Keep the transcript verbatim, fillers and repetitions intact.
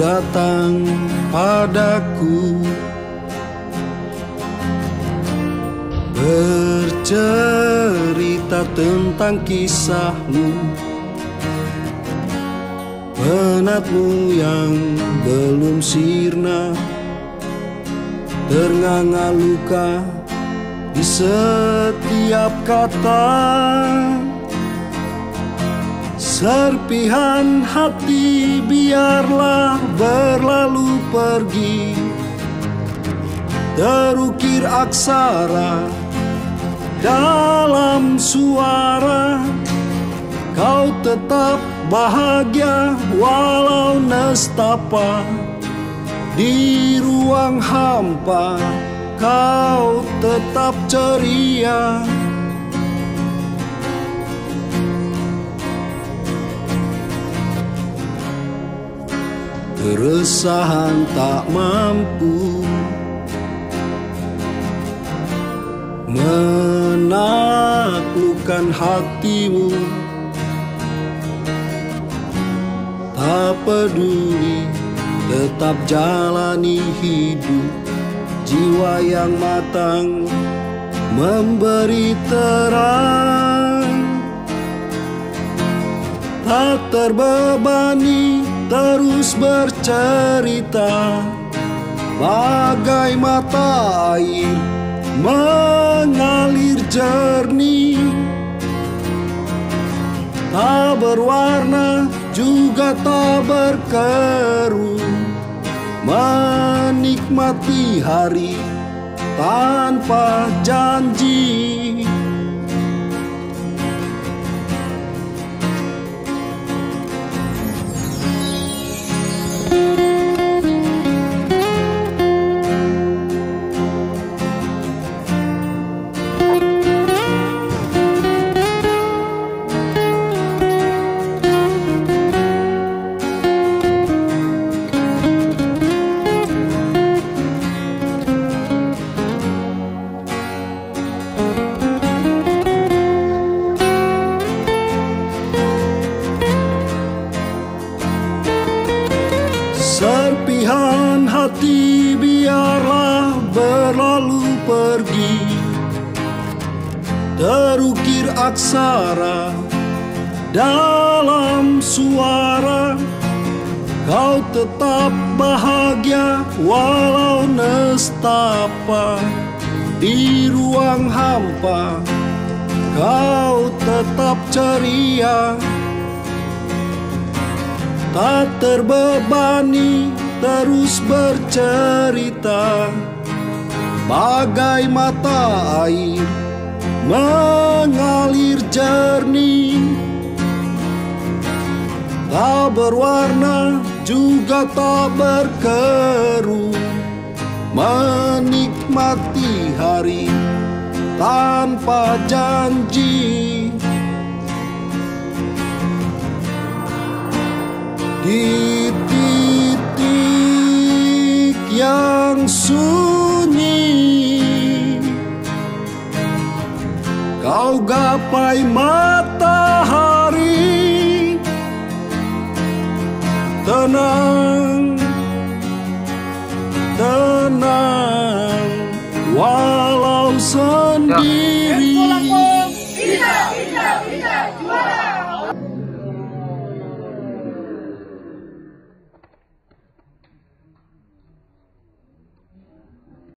datang padaku, bercerita tentang kisahmu, penatmu yang belum sirna, ternganga luka di setiap kata, serpihan hati biarlah berlalu pergi, terukir aksara dalam suara. Kau tetap bahagia walau nestapa, di ruang hampa kau tetap ceria. Keresahan tak mampu menaklukkan hatimu, tak peduli, tetap jalani hidup. Jiwa yang matang memberi terang, tak terbebani terus bercerita, bagai mata air mengalir jernih, tak berwarna juga tak berkeruh, menikmati hari tanpa janji. Serpihan hati biarlah berlalu pergi, terukir aksara dalam suara. Kau tetap bahagia walau nestapa, di ruang hampa kau tetap ceria, tak terbebani terus bercerita, bagai mata air mengalir jernih, tak berwarna juga tak berkeruh, menikmati hari tanpa janji. Di titik yang sunyi, kau gapai matahari, tenang, tenang, walau sendiri. Tidak, tidak, tidak.